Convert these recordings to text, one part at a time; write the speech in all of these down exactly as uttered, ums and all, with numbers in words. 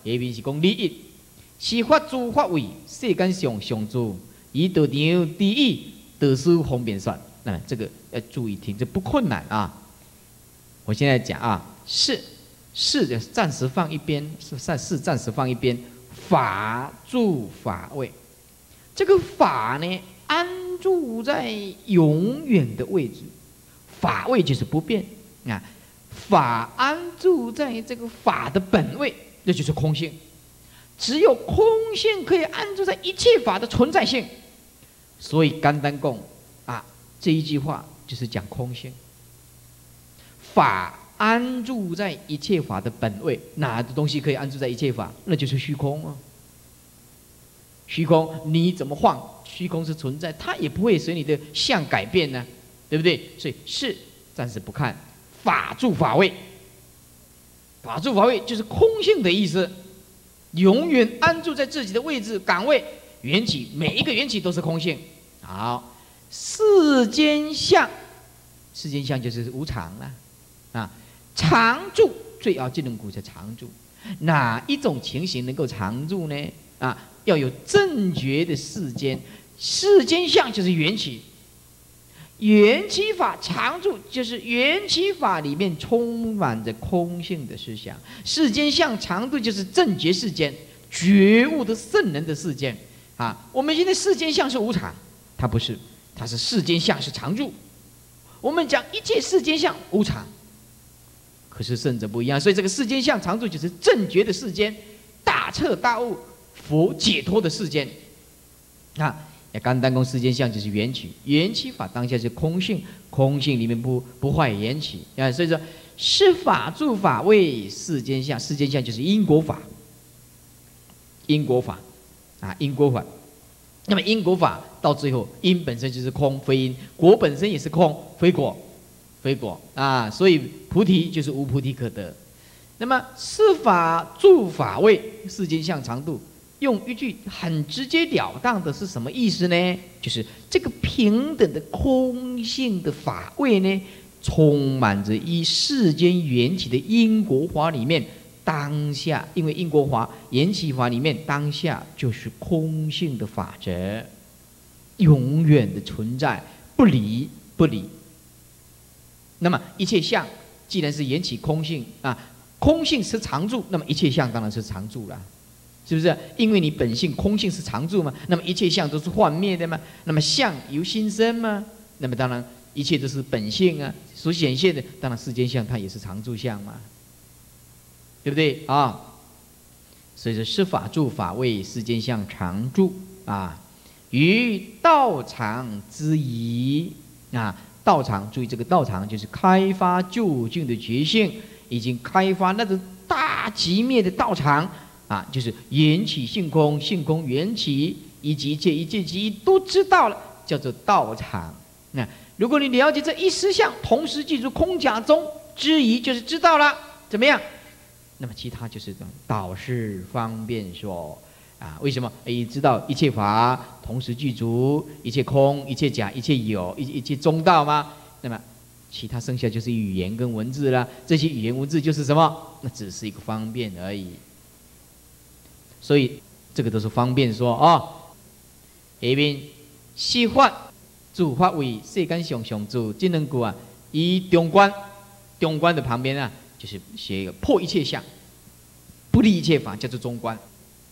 下面是讲利益，是法诸法位，世间上上主，以道场第一，得书方便算。那么这个要注意听，这不困难啊。我现在讲啊，是是暂时放一边，是暂是暂时放一边。法住法位，这个法呢，安住在永远的位置，法位就是不变啊。法安住在这个法的本位，那就是空性。只有空性可以安住在一切法的存在性，所以甘丹共啊这一句话就是讲空性。法安住在一切法的本位，哪的东西可以安住在一切法？那就是虚空啊。虚空你怎么晃？虚空是存在，它也不会随你的相改变呢，对不对？所以是暂时不看。法住法位，法住法位就是空性的意思，永远安住在自己的位置岗位。缘起每一个缘起都是空性。好，世间相，世间相就是无常了啊。常住最要技能股是常住，哪一种情形能够常住呢？啊，要有正觉的世间，世间相就是缘起。缘起法常住，就是缘起法里面充满着空性的思想。世间相常住，就是正觉世间，觉悟的圣人的世间啊。我们现在世间相是无常，它不是，它是世间相是常住。我们讲一切世间相无常，可是圣者不一样，所以这个世间相常住就是正觉的世间，大彻大悟佛解脱的世间啊。甘丹公世间相就是缘起，缘起法当下是空性，空性里面不不坏缘起啊，所以说是法住法位世间相，世间相就是因果法，因果法啊，因果法。那么因果法到最后，因本身就是空，非因；果本身也是空，非果，非果啊。所以菩提就是无菩提可得。那么是法住法位世间相常度。用一句很直截了当的是什么意思呢？就是这个平等的空性的法位呢，充满着以世间缘起的因果法里面，当下因为因果法缘起法里面当下就是空性的法则，永远的存在，不离不离。那么一切相既然是缘起空性啊，空性是常住，那么一切相当然是常住了。是不是？因为你本性空性是常住嘛，那么一切相都是幻灭的嘛，那么相由心生嘛，那么当然一切都是本性啊所显现的，当然世间相它也是常住相嘛，对不对啊？所以说是法住法位世间相常住啊，于道场之仪啊，道场注意这个道场就是开发究竟的觉性，已经开发那种大极灭的道场。啊，就是缘起性空，性空缘起，以及一切一切即一都知道了，叫做道场。那如果你了解这一实相，同时记住空假中之疑，就是知道了，怎么样？那么其他就是导师方便说啊，为什么？诶，知道一切法同时具足，一切空，一切假，一切有，一一切中道吗？那么其他剩下就是语言跟文字了，这些语言文字就是什么？那只是一个方便而已。所以这个都是方便说哦。下面是法住法位世间上上住，这两句啊，以中观，中观的旁边啊，就是写一个破一切相，不立一切法，叫做中观。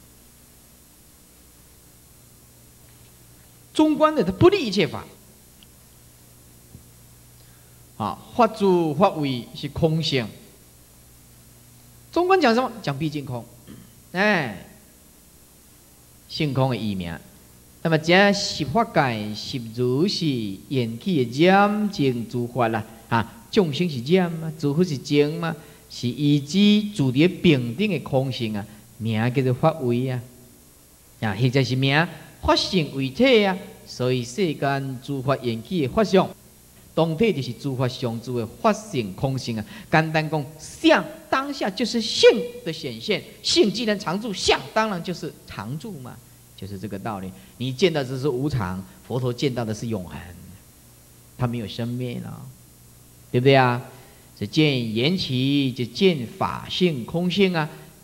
中观的它不立一切法，啊，法住法位是空性。中观讲什么？讲毕竟空，哎。性空的异名，那么这十法界十如是缘起的染净诸法啦，啊，众生是染嘛，诸法是净嘛，是以之住在平等的空性啊，名叫做法位啊，啊，或者是名法性为体啊，所以世间诸法缘起的法相，当体就是诸法相住的法性空性啊。简单讲，相当下就是性的显现，性既然常住，相当然就是常住嘛，就是这个道理。你见到只是无常，佛陀见到的是永恒，它没有生灭了，对不对啊？是见缘起，就见法性空性啊。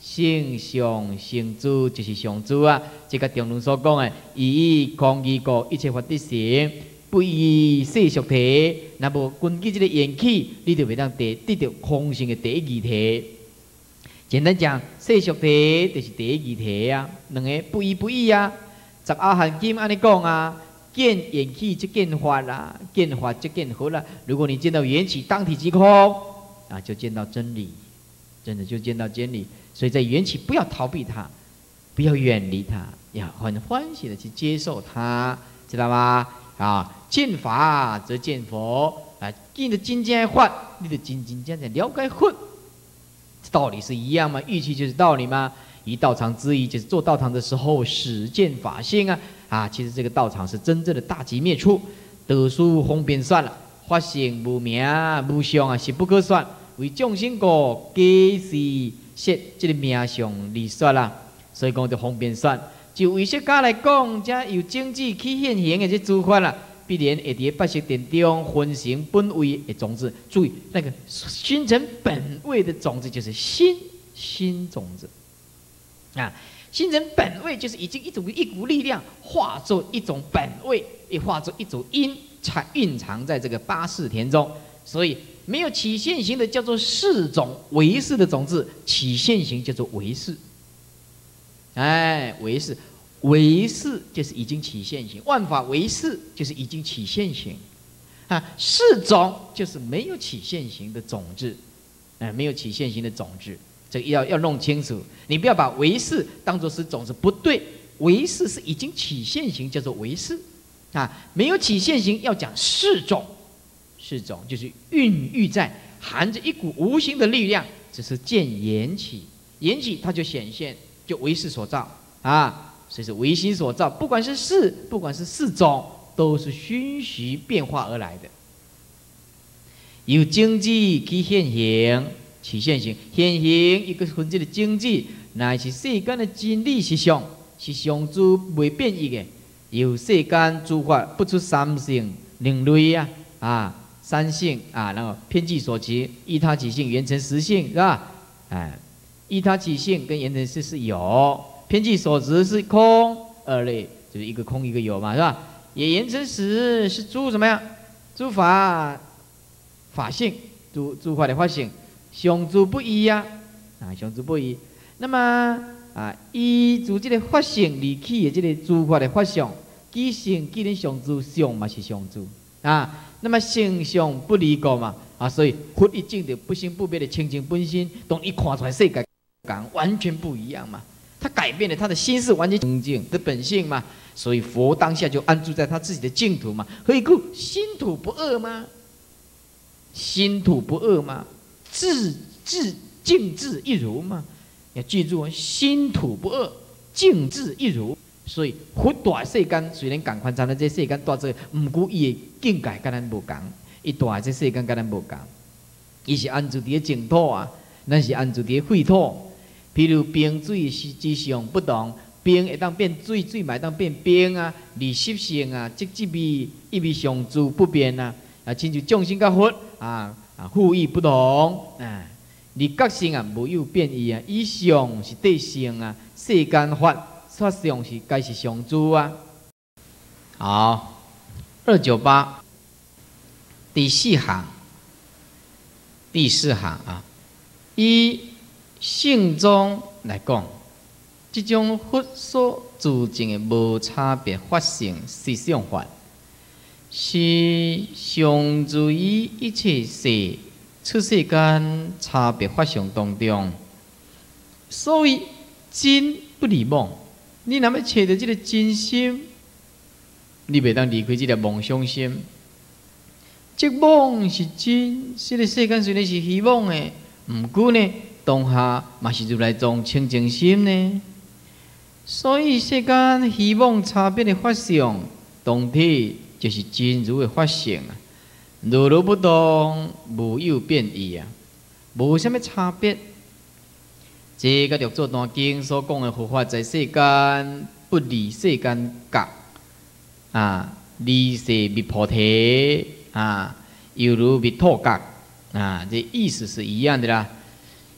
性相性主就是相主啊。这个中论所讲的，以以空义故，一切法得成，不以世俗体。那么根据这个缘起，你就袂当得得到空性的第一义体。简单讲，世俗体就是第一义体啊，两个不一不异啊。十阿含经安尼讲啊，见缘起即见法啦，见法即见佛啦。如果你见到缘起，当体即空啊，就见到真理，真的就见到真理。所以在缘起不要逃避它，不要远离它，要很欢喜的去接受它，知道吗？啊，见法则见佛啊，见的真正的法，你的真真正正了解佛，道理是一样吗？欲气就是道理吗？以道场之意，就是做道场的时候始见法性啊啊！其实这个道场是真正的大极灭处，得殊方便算了，法性无名无相啊，是不可算。为众生故，假是说这个名相理说啦，所以讲就方便算。就为说家来讲，这有经济去现行的这诸法啦，必然会伫八识殿中分成本位的种子。注意那个熏成本位的种子，就是心心种子。啊，心成本位就是已经一种一股力量化作一种本位，也化作一种因，才蕴藏在这个八识田中。所以没有起现行的叫做识种，唯识的种子；起现行叫做唯识。哎，唯识，唯识就是已经起现行，万法唯识就是已经起现行。啊，识种就是没有起现行的种子，哎，没有起现行的种子。这个要要弄清楚，你不要把唯识当作是种子，不对，唯识是已经起现行，叫做唯识啊，没有起现行，要讲识种，识种就是孕育在含着一股无形的力量，只是见缘起，缘起它就显现，就唯识所造啊，所以是唯心所造，不管是识，不管是识种，都是循序变化而来的，由经济去现行。起现行，现行一个分这个经济，乃是世间的真理实相，是上主未变异的。由世间诸法不出三性两类啊啊，三性啊，然后偏计所及，依他起性，缘成实性，是吧？哎，依他起性跟缘成实是有，偏计所执是空，二类就是一个空一个有嘛，是吧？也缘成实是诸什么呀？诸法法性，诸诸法的法性。相诸不异呀、啊，啊，相诸不异。那么啊，依诸这个法性离起的这个诸法的法相，既性既然相诸，相嘛是相诸啊。那么性相不离故嘛啊，所以佛一境的不生不灭的清净本心，当一看出来世界感完全不一样嘛。他改变了他的心是完全清净的本性嘛，所以佛当下就安住在他自己的净土嘛。何以故？心土不恶吗？心土不恶吗？自自静自一如嘛，要记住，心土不恶，静自一如。所以佛大世间虽然共款，但係这世间大这，唔过伊的境界跟咱无共，伊大这世间跟咱无共，伊是安住伫净土啊，咱是安住伫秽土。譬如冰水之上不同，冰会当变水，水嘛会当变冰啊，离习性啊，即即味一味相诸不变啊，啊，亲像众生甲佛啊。啊，互异不同啊，你觉性啊无有变异啊，以上是对性啊，世间法法上是该是相诸啊。好，二九八第四行，第四行啊，以性中来讲，这种佛所自证的无差别法性实相法。是相诸于一切世出世间差别法相当中，所以真不离妄。你若要找到这个真心，你袂当离开这个妄想心。这妄是真，这个世间虽然是虚妄的，毋过呢，当下嘛是如来藏清净心呢。所以世间虚妄差别的法相，当体。就是真如的法性啊，如如不动，无有变异啊，无什么差别。这个《六祖坛经》所讲的佛法，在世间不离世间觉啊，离世灭菩提啊，犹如灭土觉啊，这意思是一样的啦。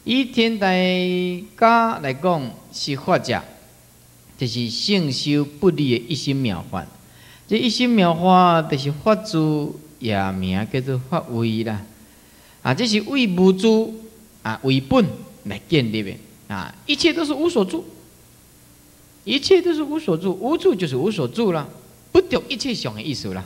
以天台家来讲，是法者，就是圣修不离的一心妙法。这一心妙法，就是法住也名叫做法位啦。啊，这是为无住啊为本来建立的啊，一切都是无所住，一切都是无所住，无住就是无所住啦，不着一切想的意思啦。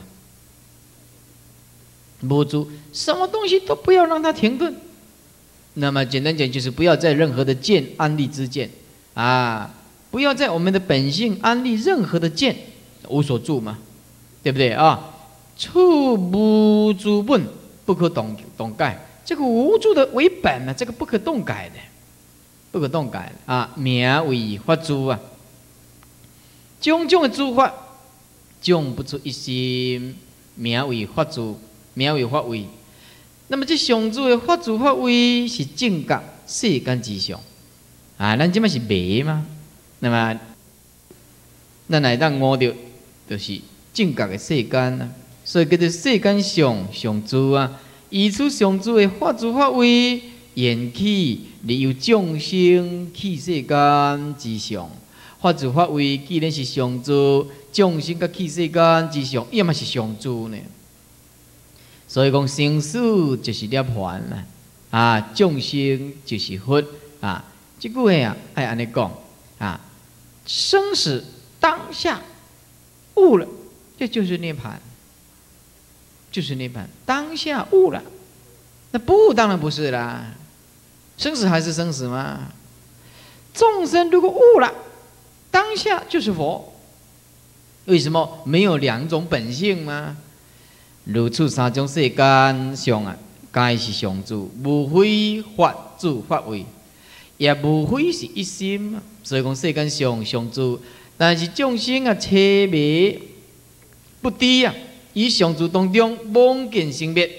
无住，什么东西都不要让它停顿。那么简单讲，就是不要在任何的见安立之见啊，不要在我们的本性安立任何的见，无所住嘛，对不对啊？处无住本，不可动动改。这个无住的为本呢，这个不可动改的，不可动改的啊，名为法住啊。种种的诸法，种不出一心，名为法住，名为法位。那么这上主的法住法位是正觉世间之上啊，咱即摆是迷嘛，那么咱来当悟到，就是正觉的世间啊，所以叫做世间上上主啊。依此上主的法住法位，缘起利有众生去世间之上。法住法位既然是上主，众生甲去世间之上，伊嘛是上主呢。所以讲生死就是涅槃啦，啊，众生就是佛啊。这句话啊，爱安尼讲啊，生死当下悟了，这就是涅槃，就是涅槃。当下悟了，那不悟当然不是啦。生死还是生死嘛。众生如果悟了，当下就是佛。为什么没有两种本性吗？如此三种世间上啊，皆是上主，无非法住法位，也无非是一心。所以讲世间上上主，但是众生啊，痴迷不知啊，以上主当中妄见生灭，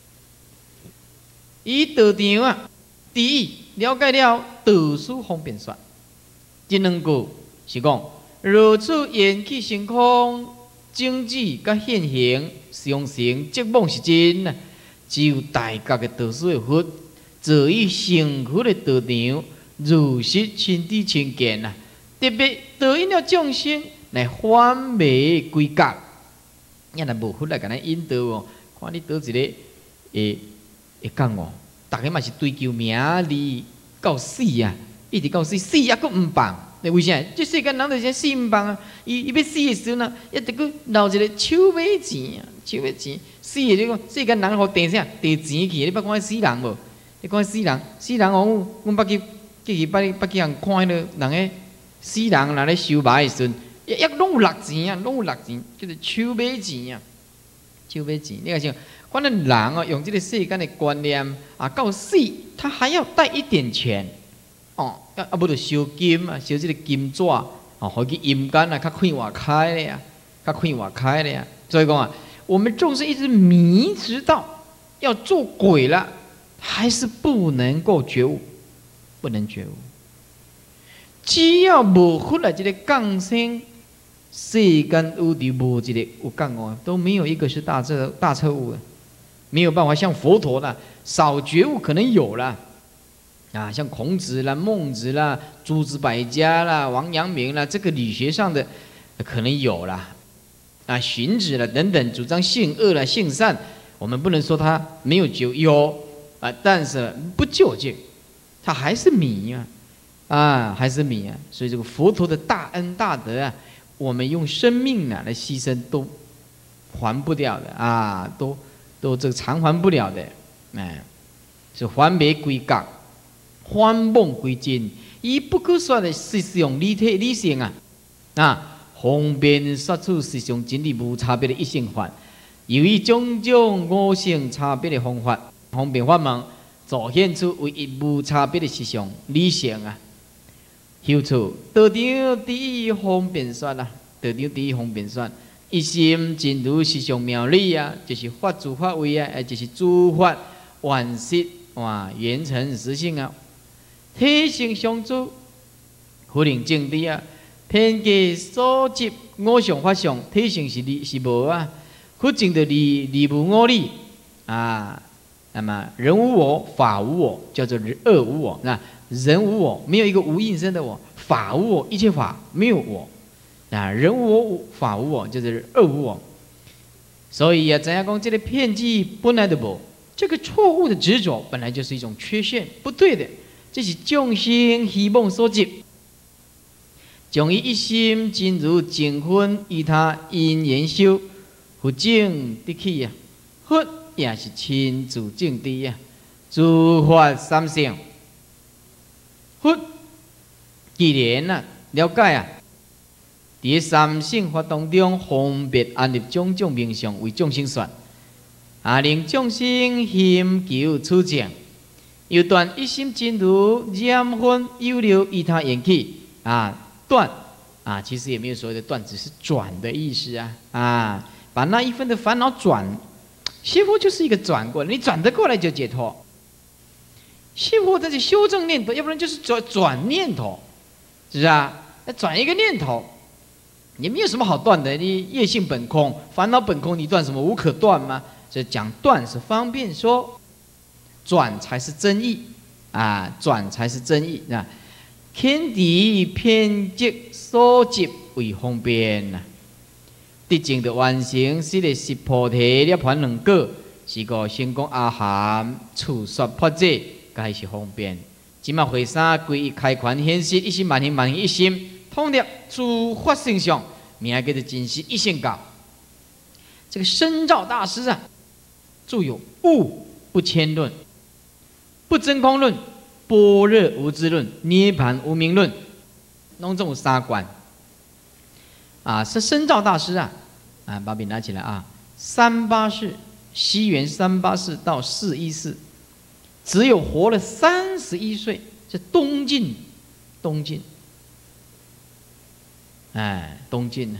以道场啊，第一了解了道术方便说，这两句是讲如此缘起成空。经济甲现行相成，即妄是真啊！只有大觉的道术的佛，坐于成佛的道场，如实亲自亲见啊！特别导引了众生来反迷归觉，因若无佛来甲咱引导哦，看你倒一个会会讲哦，大家嘛是追求名利到死啊，一直到死，死也阁毋放。为啥？这世间人就是死唔放啊！伊伊要死的时候呢，一直去留一个手尾钱啊，手尾钱。死的这个世间人互地啥？地钱去，你捌看死人无？你看死人，死人哦，阮捌去，去去捌捌去人看迄个人个死人，若咧收埋的时阵，一一拢有六钱啊，拢有六钱，叫做手尾钱啊，手尾钱。你看像，反正人哦，用这个世间的观念啊，到死他还要带一点钱。哦，啊啊，不就烧金啊，烧这个金纸哦，互去阴间啊，较快活开咧啊，较快活开咧啊。所以讲啊，我们众生一直迷直到要做鬼了，还是不能够觉悟，不能觉悟。只要无佛来这个降生，世间有的无这个有降哦，都没有一个是大彻大彻悟的，没有办法像佛陀啦，少觉悟可能有啦。啊，像孔子啦、孟子啦、诸子百家啦、王阳明啦，这个理学上的可能有啦。啊，荀子啦等等，主张性恶啦、性善，我们不能说他没有究有啊，但是不究竟，他还是迷啊，啊，还是迷啊。所以这个佛陀的大恩大德啊，我们用生命啊来牺牲都还不掉的啊，都都这个偿还不了的，哎，是还没归觉。反妄归真，以不可说的实相理体理性啊，啊，方便说出实相真理无差别的一性法，由于种种五性差别的方法，方便法门，凸显出唯一无差别的实相理性啊。修处道场第一方便说啊，道场第一方便说，一心真如实相妙理啊，就是法住法位啊，也就是诸法万实哇，圆成实性啊。体性相助，不能正知啊！偏见所执五相法相，体性是理是无啊，不证得理理无我理啊！ 那么人无我，法无我，叫做二无我。那人无我，没有一个无应身的我；法无我，一切法没有我。啊，人无我，法无我，就是二无我。所以啊，怎样讲这个偏激本来的无，这个错误的执着本来就是一种缺陷，不对的。这是众生希望所及，将伊一心进入净分，与他因缘修，不正得起呀。佛也是亲自证地呀，诸法三性。佛既然啊了解啊，在三性法当中，分别安立种种名相为众生说，啊，令众生寻求处境。又断一心进入染分有流，与他缘起啊，断啊，其实也没有所谓的断，只是转的意思啊啊，把那一分的烦恼转，学佛就是一个转过来，你转得过来就解脱。学佛它是修正念头，要不然就是转转念头，是不是啊？那转一个念头，也没有什么好断的。你业性本空，烦恼本空，你断什么？无可断吗？所以讲断是方便说。转才是真意啊！转才是真意啊！天地偏激所及为方便呐。得证的完成是个是菩提涅槃两果，是个成功阿含处说破者，该是方便。今嘛会三归一开权显示一心万行万行一心，通列诸法性相，名叫做真实一性教。这个深照大师啊，著有《悟不迁论》。不真空论、般若无知论、涅盘无明论，弄这种三观啊，是深照大师啊啊，把笔拿起来啊，三八四，西元三八四到四一四，只有活了三十一岁，是东晋，东晋，哎，东晋呢。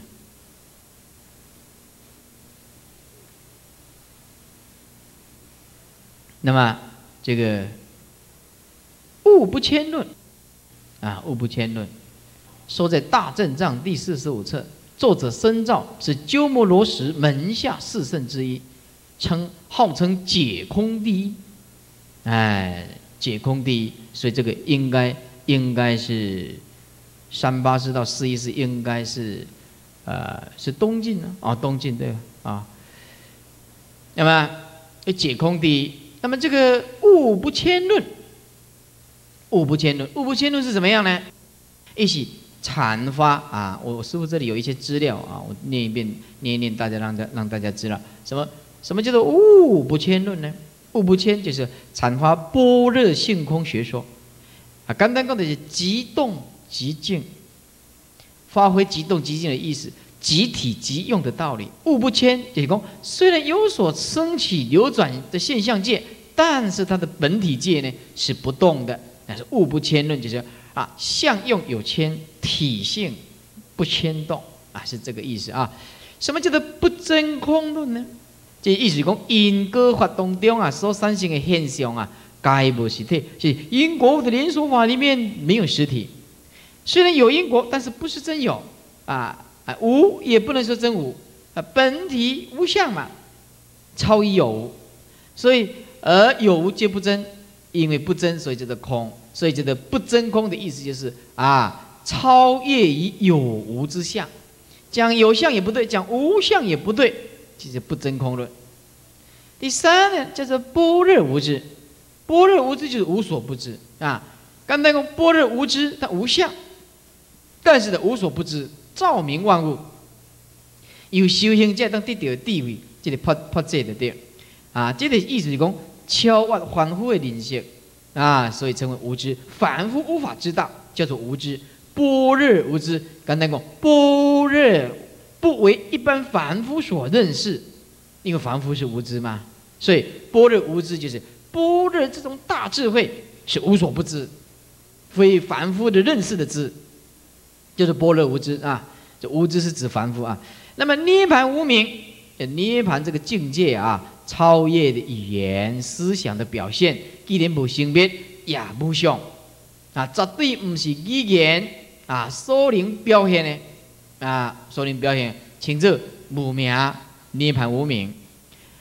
那么这个。悟不迁论啊，悟不迁论收在大正藏第四十五册，作者深照是鸠摩罗什门下四圣之一，称号称解空第一，哎，解空第一，所以这个应该应该是三八四到四一四，应该是呃是东晋呢啊，东晋对啊，那么解空第一，那么这个悟不迁论。悟不迁论，悟不迁论是怎么样呢？一起阐发啊！我师父这里有一些资料啊，我念一遍，念一念，大家让大让大家知道什么什么叫做悟不迁论呢？悟不迁就是阐发般若性空学说啊，简单讲的是即动即静，发挥即动即静的意思，即体即用的道理。悟不迁就是讲，虽然有所升起流转的现象界，但是它的本体界呢是不动的。但是悟不迁论就是啊，相用有迁，体性不迁动啊，是这个意思啊。什么叫做不真空论呢？这意思是讲因果法当中啊，所产生的现象啊，皆无实体，是因果的连锁法里面没有实体。虽然有因果，但是不是真有啊啊，无也不能说真无啊，本体无相嘛，超于有无，所以而有无皆不真。因为不真，所以叫做空，所以叫做不真空的意思就是啊，超越于有无之相，讲有相也不对，讲无相也不对，其实不真空论。第三呢，叫做般若无知，般若无知就是无所不知啊。刚才讲般若无知，它无相，但是呢无所不知，照明万物，有修行者当得到地位，这个破破这的对啊，这个意思是讲。超越凡夫的认识啊，所以称为无知。凡夫无法知道，叫做无知。般若无知，刚才讲般若不为一般凡夫所认识，因为凡夫是无知嘛，所以般若无知就是般若这种大智慧是无所不知，非凡夫的认识的知，就是般若无知啊。这无知是指凡夫啊。那么涅槃无明，涅槃这个境界啊。超越的语言思想的表现，既然无性别，也无相啊，绝对不是语言啊所能表现的啊，所能表现，称作无明涅槃无明。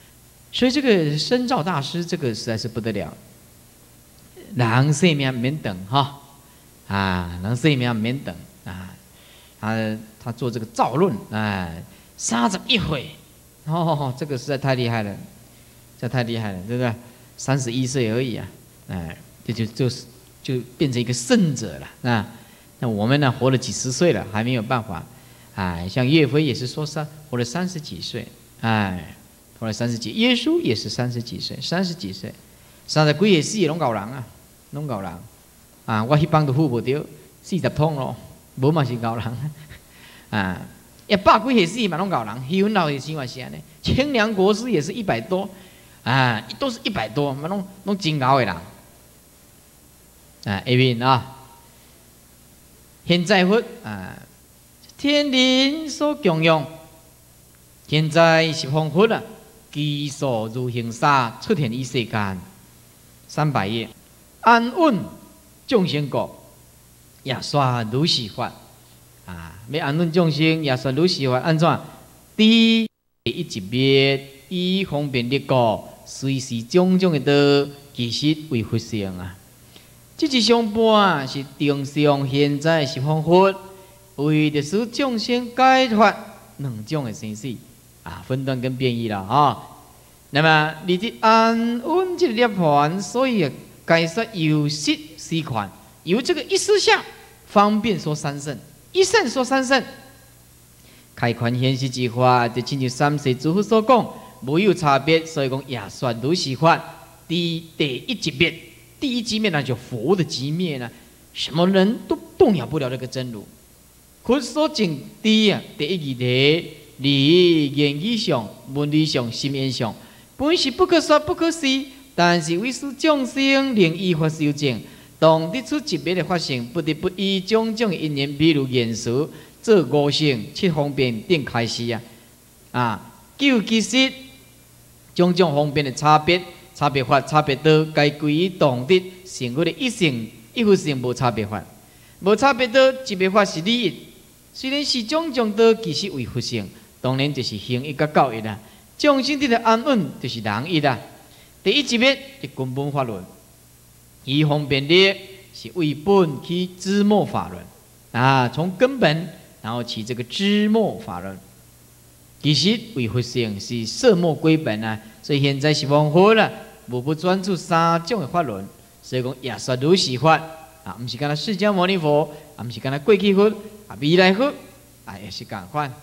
所以这个深造大师，这个实在是不得了。人生命免等哈，啊，人生命免等啊，他他做这个造论，哎，三十一回，哦，这个实在太厉害了，这太厉害了，对不对？三十一岁而已啊，哎，这就就是就变成一个圣者了啊。那我们呢，活了几十岁了，还没有办法，哎，像岳飞也是说三活了三十几岁，哎，活了三十几，耶稣也是三十几岁，三十几岁，三十几岁死拢够人啊，拢够人啊！我迄帮都付不着，四十通咯，无嘛是够人啊！一百几岁死嘛拢够人，余文老也是嘛是安尼，清凉国师也是一百多，啊，都是一百多，嘛拢拢真高的人，啊，下面啊。现在佛啊，天人所供养，现在是方佛啊，其所如行沙出现于世间。三百页，安稳众生国，也说如是法啊，要安稳众生，也说如是法，安怎？第一一级别，以方便力故，随时种种的道，其实为佛性啊。这一上半是定上，现在是方佛，为的使众生解脱两种的生死啊，分段跟变异了啊。那么你的安稳这涅盘，所以解说有识四款，由这个一思相方便说三圣，一圣说三圣，开宽显示之法，就亲像三世诸佛所讲，无有差别，所以讲也算如是法。第第一级别。第一机灭呢，就佛的机灭呢，什么人都动摇不了这个真如。可是说讲第一啊，第一义题，理言语上、文理上、心言上，本是不可说不可思，但是为使众生能依法修正，当得出级别的发生，不得不依种种的因缘，比如言辞、做五性、七方便等开始啊，啊，究其实种种方便的差别。差别法、差别道，该归于当得成佛的一性、一佛性无差别法，无差别道，级别法是利益。虽然是种种道，其实为佛性，当然就是行义甲教义啦。众生得的安稳，就是人义啦。第一级别是根本法论，以方便力是为本起知末法论啊，从根本然后起这个知末法论，其实为佛性是色末归本啊。所以现在是方佛了。无不专注三种的法论，所以讲也说如是法啊，唔是干那释迦牟尼佛，啊，唔是干那过去佛，啊，未来佛，啊，也是共款。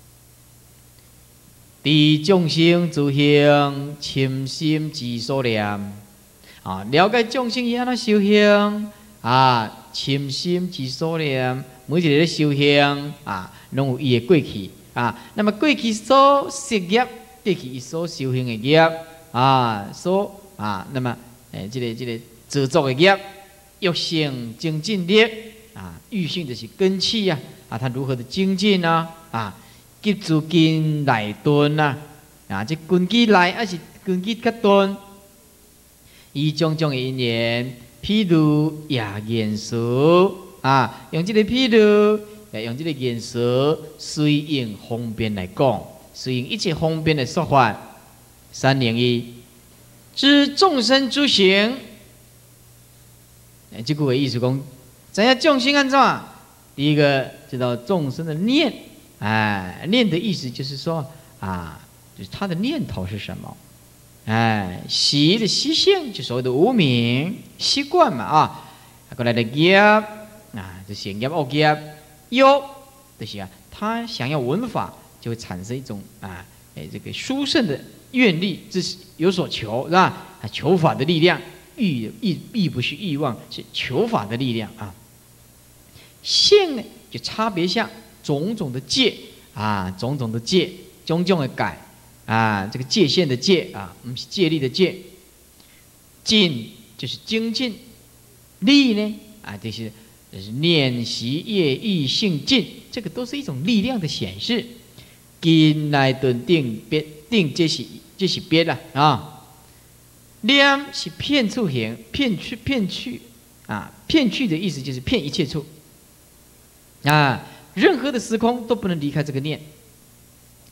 第众生自行深心之所念啊，了解众生伊安怎修行啊，深心之所念，每一个咧修行啊，拢有伊的过去啊。那么过去所识业，过去伊所修行的业啊，所啊，那么诶，这个这个制作的业，欲性精进力啊，欲性就是根器啊，啊，它如何的精进呢？啊，急自根来顿呐，啊，这根基来还是根基较顿？以种种的因缘，譬如也言说啊，用这个譬如，用这个言说，随应方便来讲，随应一切方便的说法，三零一。知众生诸行，哎，这句话意思讲，知影众生安怎？第一个知道众生的念，哎，念的意思就是说啊，就是他的念头是什么？哎，习的习性就所谓的无明习惯嘛啊，过来的业啊，就善业恶业，有就是啊，他想要闻法，就会产生一种啊，哎，这个殊胜的。愿力之有所求是吧？求法的力量，欲欲欲不是欲望，是求法的力量啊。性呢，就差别相，种种的界啊，种种的界，种种的改啊，这个界限的界啊，不是戒律的戒。进就是精进，力呢啊，这些就是练习业意性进，这个都是一种力量的显示。今来顿定别定，这是。这是别的啊，念是骗处行，骗去骗去啊，骗去的意思就是骗一切处啊，任何的时空都不能离开这个念。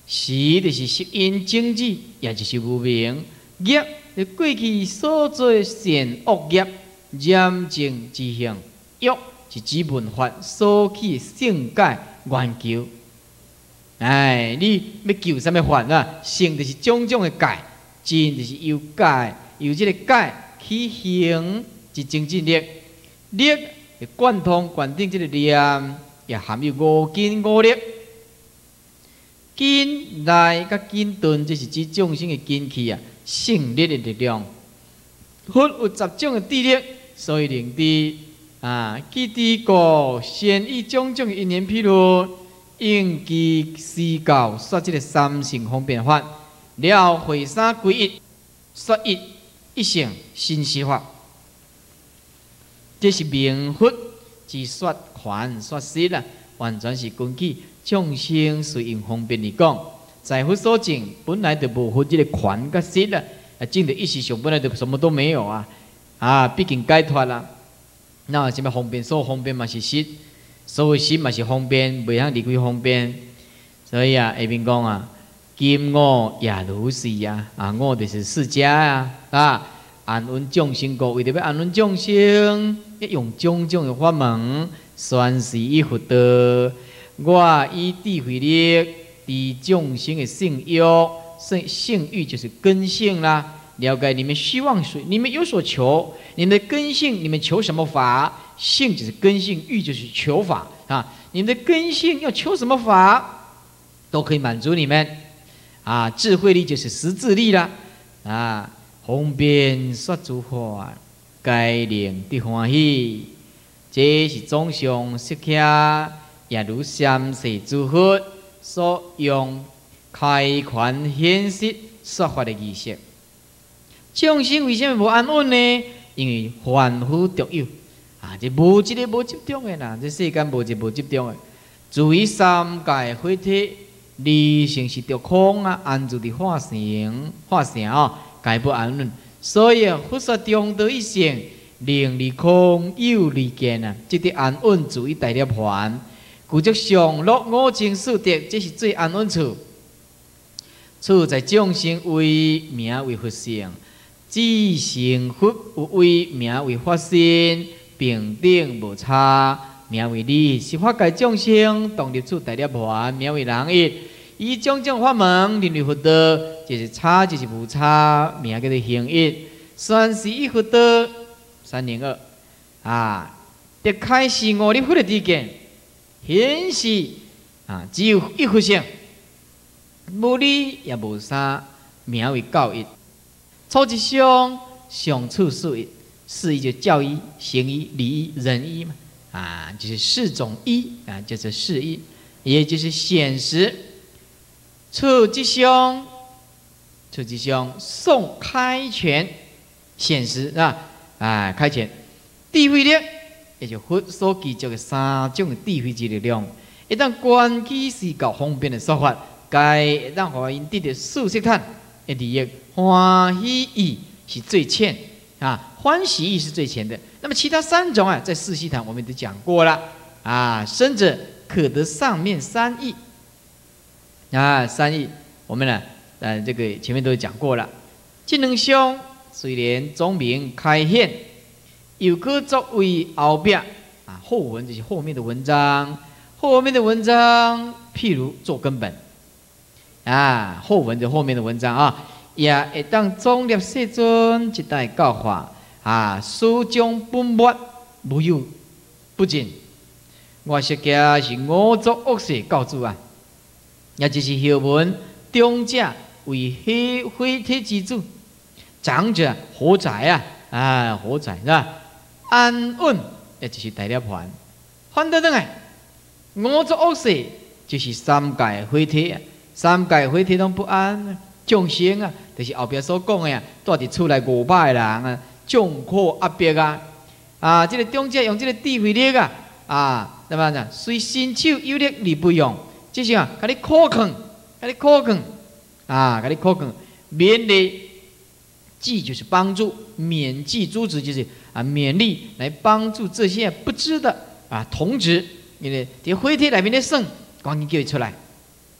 时就是适应经济，也就是无明业，就过去所做善恶业，染净之行，欲是指文法所起性解愿求。哎，你要求什么法啊？性就是种种的解，真就是由解由这个解起行之精进力，力会贯通贯顶这个念，也含有五根五力。根内甲根顿，这是指众生的根气啊，性力的力量。佛有十种的智力，所以令知啊，记知故先以种种的因缘譬如，应其施教说这个三性方便法，了会三归一，说一一性心实法。这是明佛之说权说实啦，完全是根据众生随因方便而讲。在佛所证，本来就无佛这个权甲实啦，啊，证的意识上本来就什么都没有啊，啊，毕竟解脱啦。那什么方便？所方便嘛是实，所谓实嘛是方便，袂通离开方便。所以啊，下面讲啊，今我也如是啊，啊，我就是释迦啊，啊。安稳众生故，为着要安稳众生，要用种种的法门宣示以佛道。我以智慧力，知众生的性欲，性性欲就是根性啦。了解你们希望谁，你们有所求，你们的根性，你们求什么法？性就是根性，欲就是求法啊。你们的根性要求什么法，都可以满足你们啊。智慧力就是识字力啦啊。方便说诸法，该令得欢喜。这是总上释迦也如三世诸佛所用开权显示说法的仪式。众生为什么无安稳呢？因为凡夫独有啊，这无一个无集中的啦，这世间无一个无集中的。至于三界慧体，理性是着空啊，安住伫化成化成啊。皆不安稳，所以佛说中道一性，令离空有离见啊，即啲安稳主义大涅盘。故则上乐五情四德，这是最安稳处。处在众生为名为佛性，自成佛有为名为法身，平等无差，名为理。是法界众生同入处大涅盘，名为人意。以种种法门令入佛道，就是差就是无差，名叫做行义。宣示以佛道三零二啊，得开示我的佛的知见，显示啊只有一佛性，无理也无差，名为教义。初一相，相处四义，四义就教义、行义、礼义、仁义嘛，啊，就是四种义啊，就是四义，也就是显实。处即相，处即相，送开权显实啊！啊，开权智慧力，也就佛所记著的三种的智慧之力量。一旦观起是教方便的说法，该让华因得到四色叹的利益。欢喜意是最浅啊，欢喜意是最浅的。那么其他三种啊，在四悉谈我们都讲过了啊。生者可得上面三义。啊，三义，我们呢，呃，这个前面都讲过了。这两项虽然总名开显，又可作为后边啊后文，就是后面的文章，后面的文章，譬如做根本啊，后文的后面的文章啊，也会当总列世尊一代教化啊，书中本末无有不尽。我释迦是五浊恶世教主啊。也就是后文中者为黑灰体之主，长者火宅啊，啊火宅是吧？安稳也就是大涅盘。反倒转来，五浊恶世就是三界灰体啊，三界灰体拢不安，众生啊，就是后边所讲的啊，住伫厝内五百个人啊，众苦压迫啊，啊，这个中者用这个智慧力啊，啊，那么呢，虽身手有力而不用。就是啊，给你苦劝，给你苦劝啊，给你苦劝，勉励，济就是帮助，勉济诸子就是啊，勉励来帮助这些不知的啊童子，因为这灰体内面的圣，赶紧叫伊出来，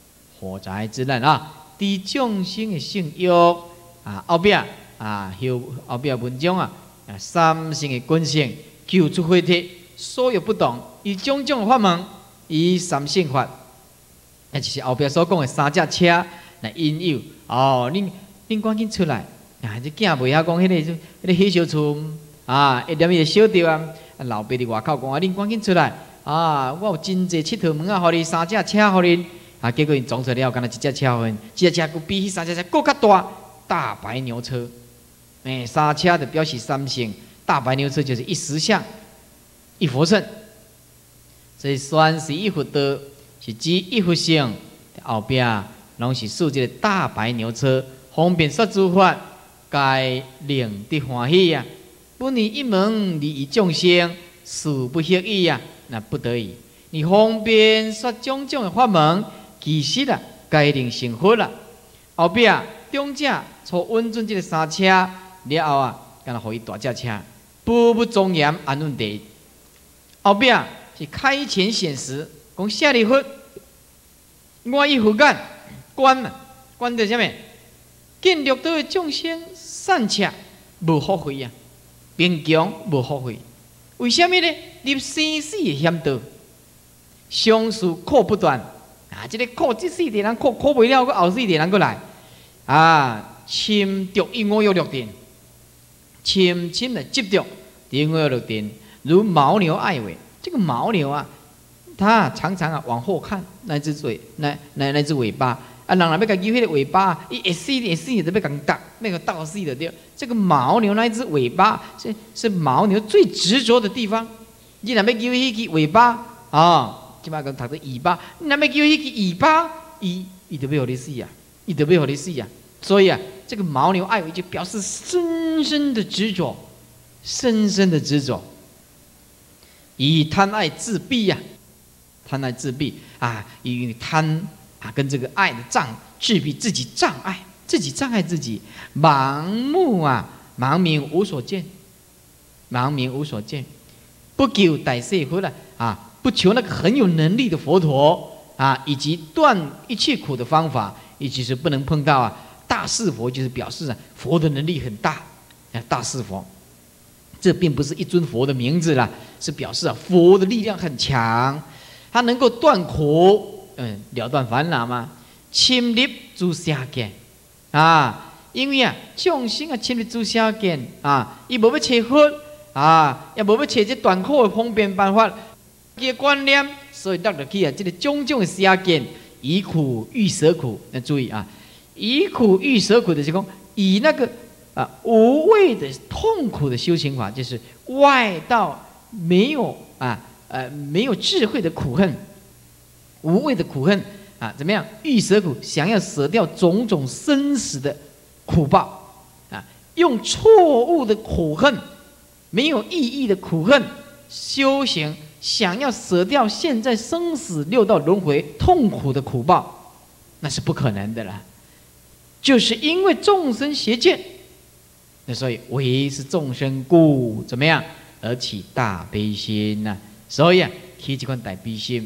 火灾之难啊！对众生的性欲啊，后壁啊，后后壁文章啊，啊，三性的根性救出回体，所有不动，以种种法门，以三性法，那就是后壁所讲的三只车来引诱哦。恁恁赶紧出来啊！这囝袂晓讲迄个迄个火烧厝啊，一点伊就烧着啊！老爸伫外口讲啊，恁赶紧出来啊！我有真济佚佗门啊，互你三只车，互恁啊，结果因装出了，敢若一只车互因，这只车佫比迄三只车佫较大，大白牛车。哎，刹车的表示三性，大白牛车就是一实相、一佛乘。所以算是一佛道，是指一佛性，后壁拢是属这个大白牛车，方便说诸法，该令得欢喜呀。本以一门利益众生，事不合意呀，那不得已。你方便说种种的法门，其实啊，该令成佛啦。后壁中者初稳准这个三车了后啊，敢若互伊大只车，步步庄严安稳地。后壁是开前显实，讲舍利弗，我以佛眼观嘛，观到啥物？见六道的众生善巧无后悔呀，贫穷无后悔。为什么呢？入生死的险道，相思苦不断啊！这个苦，这世地人苦苦不了，个后世地人过来啊，侵着因我有六点，深深的执着因我有六点，如牦牛爱尾。这个牦牛啊，它常常啊往后看，那只嘴，那那那只尾巴啊，人若要甲揪迄个尾巴，伊会死会死就要甲打，那个倒死的对。这个牦牛那一只尾巴是是牦牛最执着的地方。你若要揪迄只尾巴啊，即摆讲读做尾巴，你若要揪迄只尾巴，伊伊就要互你死啊，伊就要互你死啊。所以啊，这个牦牛爱尾就表示深深的执着，深深的执着。以贪爱自闭呀、啊，贪爱自闭啊，以贪啊跟这个爱的障自闭自己障碍，自己障碍自己，盲目啊，盲明无所见，盲明无所见，不求大师佛了啊，不求那个很有能力的佛陀啊，以及断一切苦的方法，也就是不能碰到啊大士佛，就是表示啊佛的能力很大啊，大士佛。这并不是一尊佛的名字啦，是表示啊佛的力量很强，它能够断苦，嗯，了断烦恼嘛。侵入诸邪见啊，因为啊众生啊侵入诸邪见啊，伊无要找佛啊，也无要找这断苦的方便办法，伊的观念，所以落落去啊，这个种种的邪见，以苦喻舍苦。要注意啊，以苦喻舍苦的是讲以那个。啊，无谓的痛苦的修行法，就是外道没有啊，呃，没有智慧的苦恨，无谓的苦恨啊，怎么样？欲舍苦，想要舍掉种种生死的苦报啊，用错误的苦恨，没有意义的苦恨修行，想要舍掉现在生死六道轮回痛苦的苦报，那是不可能的了。就是因为众生邪见。那所以唯是众生故，怎么样而起大悲心呢、啊？所以啊，起这款大悲心。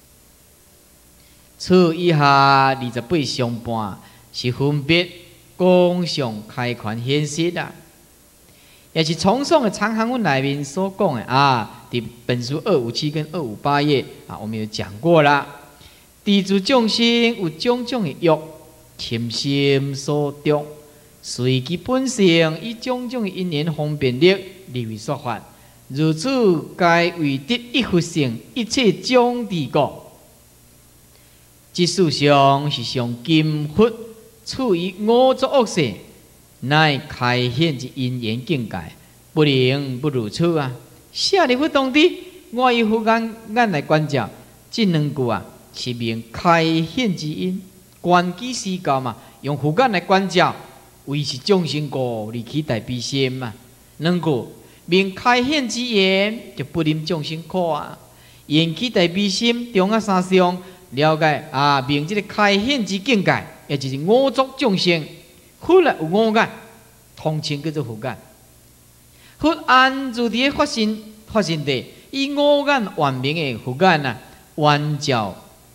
此以下二十八相伴是分别共相开权显示啦，也是从上的长行文里面所讲的啊。第本书二五七跟二五八页啊，我们有讲过啦。地主众生有种种的欲，潜心所着。随其本性，以种种因缘方便力，立为说法。如此，该为得一佛性，一切种地果。即事上是上金佛处于五浊恶世，乃开显之因缘境界，不能不如此啊！舍利弗当知，我以佛眼眼来观照，这两句啊，是明开显之因，观机施教嘛，用佛眼来观照。为是众生故，离起大悲心嘛。能够明开显之言，就不令众生苦啊。引起大悲心，中啊三项了解啊，明这个开显之境界，也就是五浊众生。佛来有五眼，通称叫做佛眼。佛安住伫个发心发心地，以五眼圆明的佛眼啊，圆照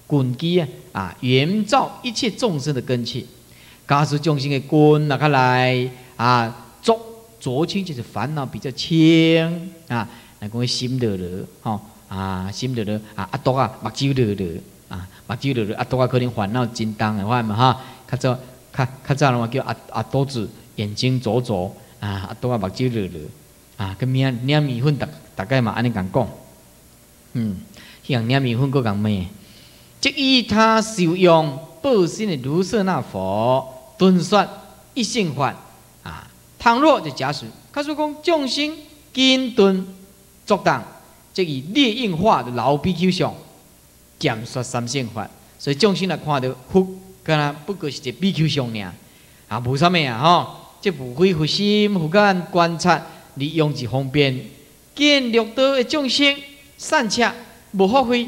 根基啊啊，圆照一切众生的根器。假使众生的根拿开来啊，浊浊轻就是烦恼比较轻啊，那讲心热热吼啊，心热热啊，啊多啊目睭热热啊，目睭热热啊多啊可能烦恼真重的，看嘛哈，较早较较早人叫啊啊多子眼睛浊浊啊，啊多啊目睭热热啊，跟领领米粉大大概嘛安尼共讲，嗯，迄样领米粉佫共咩？即依他受用报身的如舍那佛敦说一性法啊，倘若就假使，假使讲众生坚顿作当，即以列印化的老比丘上减说三性法，所以众生来看到佛，敢若不过是一个比丘上尔，啊无啥物啊吼，即无非佛心、佛眼观察，利用之方便，见六道的众生善巧无后悔。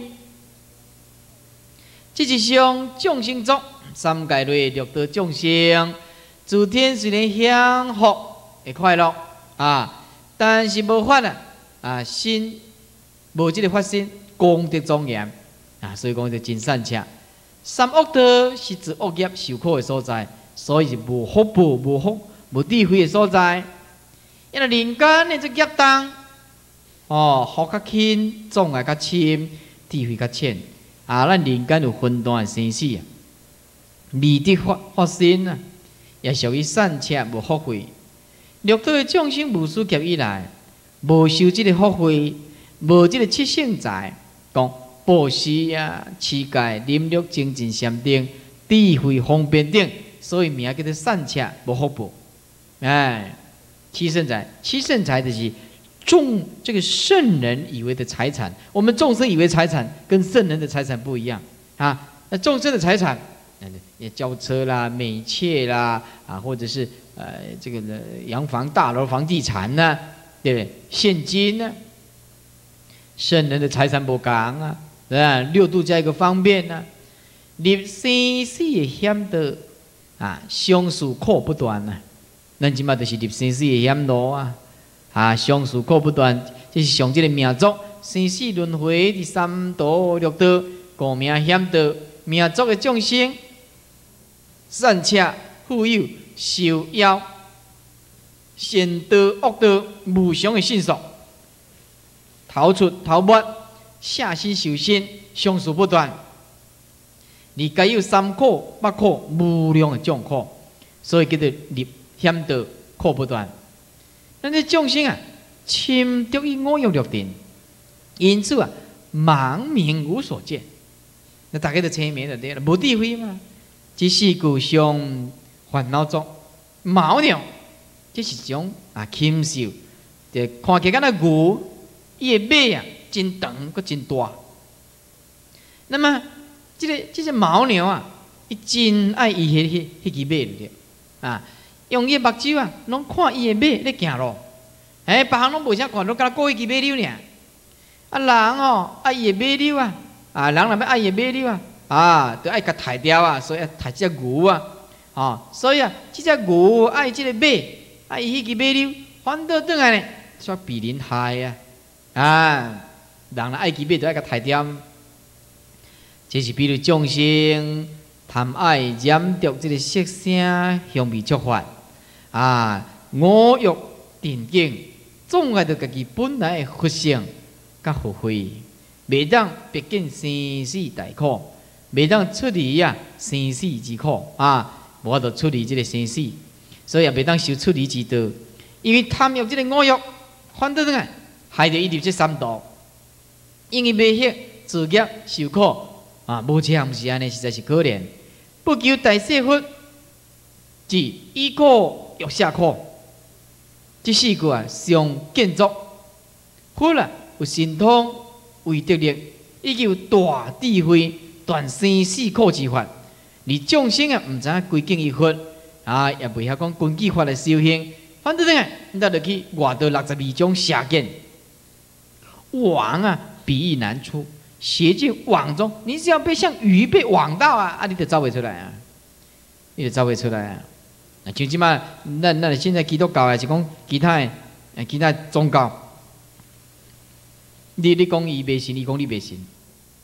这一项众生作，三界内六道众生，诸天虽然享福会快乐啊，但是无法啊啊心无这个发心功德庄严啊，所以讲就真善巧。三恶道是指恶业受苦的所在，所以是无福报、无福、无智慧的所在。因为人间的这业当哦，福较轻，障碍较深，智慧较浅。啊，咱人间有分段生死啊，利得发发生啊，也属于善巧无福慧。六道的众生无始劫以来，无受这个福慧，无这个七圣财，讲布施啊、持戒、忍辱、精进、禅定、智慧、方便等，所以名叫做善巧无福报。哎，七圣财，七圣财就是众这个圣人以为的财产，我们众生以为财产跟圣人的财产不一样啊。那众生的财产，也轿车啦、美妾啦啊，或者是呃这个洋房、大楼、房地产呐、啊，对不对？现金呢、啊？圣人的财产不讲啊，对吧？六度加一个方便呢、啊，入生死的险道啊，相思苦不断啊。咱即马就是入生死的险路啊。啊，相思苦不断，这是上这个命作生死轮回第三道六道，故名险道。命作的众生，善巧富有，受夭，善道恶道，无常的迅速，逃出逃脱，下心受心，相思不断。你该有三苦八苦，无量的众苦，所以叫做入险道，苦不断。咱这众生啊，侵着于五欲六尘，因此啊，盲明无所见。那大家都清明就对了，无智慧嘛。这四故上烦恼作毛鸟，这是一种啊禽兽，就看起来敢若牛，伊的尾啊真长，佮真大。那么这个这只牦牛啊，伊真爱伊迄迄迄支尾了啊。用伊目睭啊，拢看伊的马咧行路，哎，别项拢无啥看，拢敢若过伊支马溜尔。啊，人哦，爱伊的马溜啊，啊，人若要爱伊的马溜啊，啊，就爱甲抬掉啊，所以爱抬只牛啊，哦，所以啊，这只牛爱这个马，爱伊迄支马溜，反倒转来呢，煞比人害啊，啊，人若爱支马，就爱甲抬掉。这是比如众生贪爱染着这个色声香味触法。啊，五欲定境，总爱着家己本来的佛性甲福慧，袂当别见生死大苦，袂当出离啊生死之苦啊，无法度出离这个生死，所以也袂当受出离之道，因为贪欲这个五欲，反倒转来害着伊入这三毒，因为袂晓自业受苦啊，无这样毋是安尼，实在是可怜，不求大舍佛，只依苦。欲下苦，这四句啊，上建筑。佛啊，有神通，为得力，以及有大智慧，断生死苦之法。而众生啊，唔知影归敬于佛啊，也袂晓讲根据法来修行。反正呢，咱就去外道六十二种邪见。网啊，比喻难出，邪进网中，你只要被像鱼被网到啊，啊，你就走袂出来啊，你就走袂出来啊。啊，像即马，咱咱现在基督教还是讲其他诶，其他宗教，你你讲伊袂信，伊讲你袂信。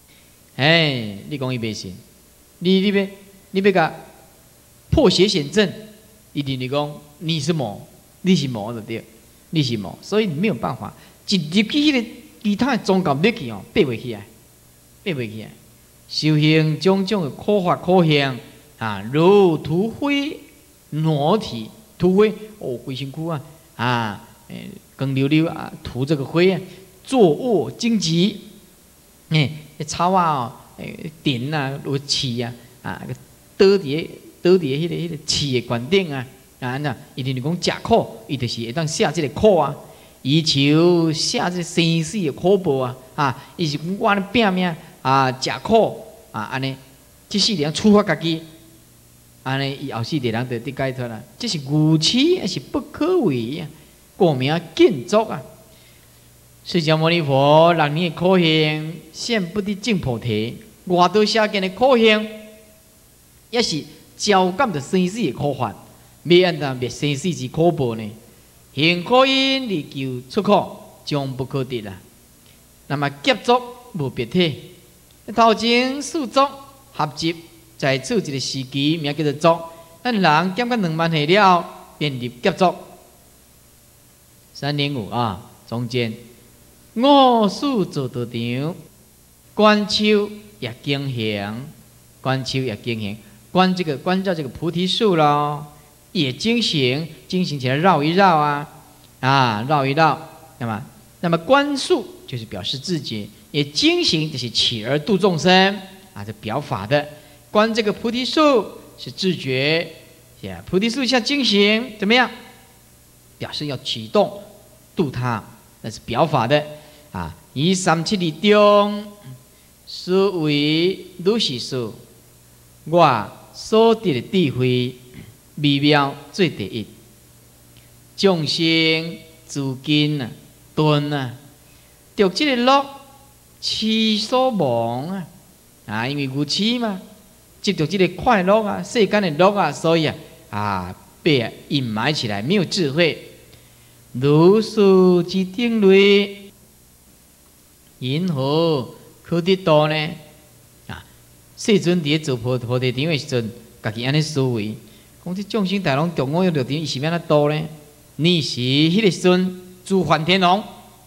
哎，你讲伊袂信，你你要你要甲破邪显正，一定你讲你是魔，你是魔就对，你是魔，所以你没有办法一入去迄个其他的宗教入去哦，爬袂起来，爬袂起来。修行种种的苦法苦行啊，如土灰裸体，土灰哦，规身躯啊啊，诶，光溜溜啊，涂这个灰啊，坐卧荆棘，诶，草啊哦，诶，点啊，落刺啊，啊，倒伫倒伫迄个迄个刺的悬顶啊，啊那一定是讲食苦，伊就是会当下这个苦啊，以求下这生死的苦报啊，啊，伊是讲我咧拼命。啊，食苦啊，安尼，即世人处罚家己，安尼伊后世的人就得解脱啦。这是愚痴，还是不可为啊？过名建筑啊！释迦牟尼佛六年的苦行，现不得证菩提。外道下见的苦行，也是交感着生死的苦法，要安怎灭生死之苦报呢？行苦因力求出苦，将不可得啦。那么劫足无别体。头前四足合集，在此一个时期，名叫做足。咱人减到两万岁了，便入劫足。三零五啊，中间五事做道场，观秋也经行，观秋也经行，观这个观照这个菩提树咯，也经行，经行起来绕一绕啊，啊绕一绕，那么那么观树就是表示自己。也经行就是起而度众生啊，这表法的观这个菩提树是自觉，呀，菩提树下经行怎么样？表示要启动度他，那是表法的啊。以三七里中，所为如是数，我所得的智慧微妙最第一，众生自根啊，顿啊，着这个乐。痴所忘啊！啊，因为愚痴嘛，执着这个快乐啊、世间的乐啊，所以啊啊被隐埋起来，没有智慧。如是之定律，因何可得度呢？啊，世尊伫做菩菩提场的时阵，家己安尼思维，讲这众生大拢着我有着点，是要安怎度呢？你是迄个时阵，诸梵天王。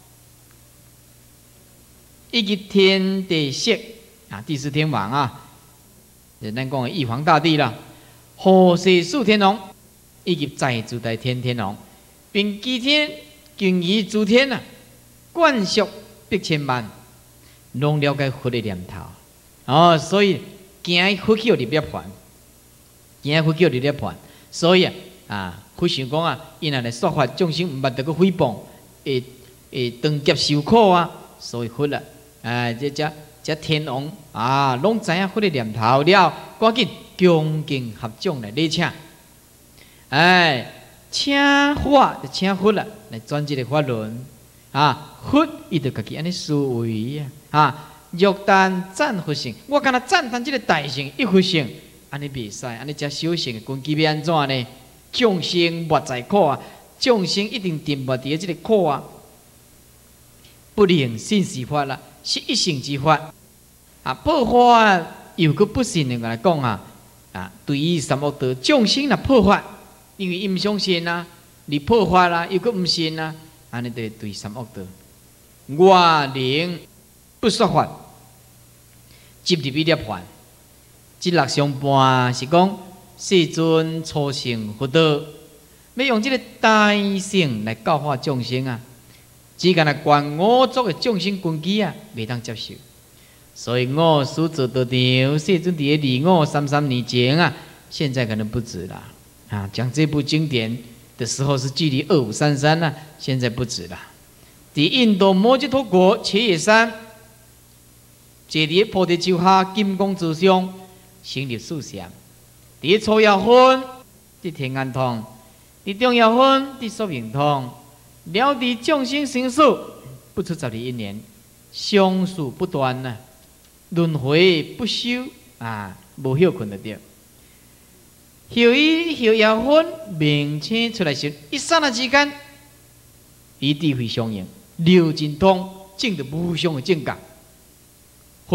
以及天地色啊，第四天王啊，就咱讲的玉皇大帝啦，护世四天王，以及在诸大天天王，并祭天敬仪诸天啊，灌输百千万，拢了解佛的念头哦，所以惊佛叫入涅槃，惊佛叫入涅槃，所以啊啊，佛想讲啊，因若来说法众生毋捌得个诽谤，会会当劫受苦啊，所以佛啊。哎，这这这天王啊，拢知影佛的念头了，赶紧恭敬合掌来礼请。哎，请法就请佛啦，来转这个法轮啊，佛伊就家己安尼思维啊，啊，欲但赞佛性，我敢若赞叹这个大乘一佛性，安尼袂使，安尼遮小乘的根基要安怎呢？众生莫在苦啊，众生一定沉没伫这个苦啊，不能信是法啦。是一性之法啊，破法又个不信的来讲啊啊，对于三恶道众生啦破法，因为伊唔相信啊，你破法啦又个唔信啊，安尼对对三恶道，我灵不说法，入入涅槃，即六相伴是讲世尊初成佛道，要用这个大乘来教化众生啊。只干那观五族的众生根基啊，未当接受，所以五事做道场，世尊伫个二五三三年前啊，现在可能不止啦啊！讲这部经典的时候是距离二五三三啊，现在不止啦。伫印度摩揭陀国切野山，坐伫菩提树下金刚之上，成立四相。伫初夜分，伫天眼通；伫中夜分，伫宿命通。了敌众生生死，不出十二一年，相续不断呐、啊，轮回不休啊，无休困得着。后伊后夜分明星出来时，一刹那之间，伊智慧相应，六尽通证得无上的境界。佛